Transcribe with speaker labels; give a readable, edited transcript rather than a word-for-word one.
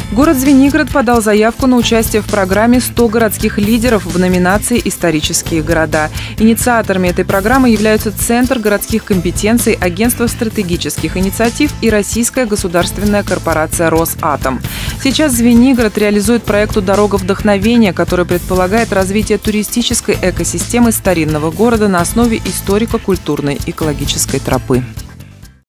Speaker 1: Город Звенигород подал заявку на участие в программе «100 городских лидеров» в номинации «Исторические города». Инициаторами этой программы являются Центр городских компетенций, Агентство стратегических инициатив и Российская государственная корпорация «Росатом». Сейчас Звенигород реализует проект «Дорога вдохновения», который предполагает развитие туристической экосистемы старинного города на основе историко-культурной экологической тропы.